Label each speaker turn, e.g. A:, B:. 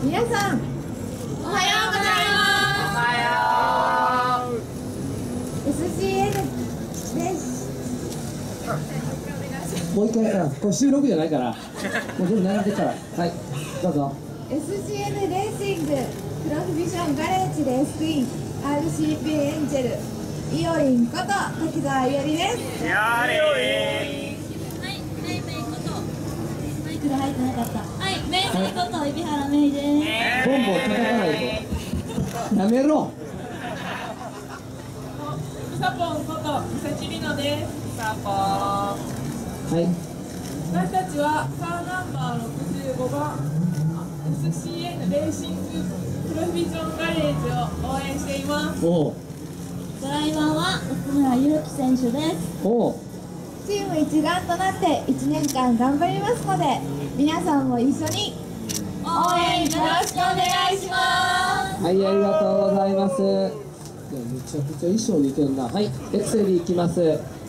A: 皆さんおはようございます。SCN です。
B: もう一回、これ収録じゃないから、もう全部流れてるから、はい、どうぞ。
A: SCN レーシングプロフィビジョンガレージレースクイーン RCP エンジェルイオリンこと滝沢伊織です。
C: はい、メイこと
A: マイクが入ってなかった。
C: はい、メイこと海老原メイです。
B: ボンボン叩かないと。やめろ。
D: みさぽんことみさきりのです。みさぽん。
B: はい。
D: 私たちはカーナンバー65番 SCN レーシングプロフィビジョンガレージを応援しています。
B: おう。
C: ドライバーは奥村祐希選手です。
B: おう。
A: チーム一丸となって1年間頑張りますので、皆さんも一緒に
C: 応援よろしくお願いします。
B: はい、ありがとうございます。いや、めちゃくちゃ衣装似てるな。はい、エクセルいきます。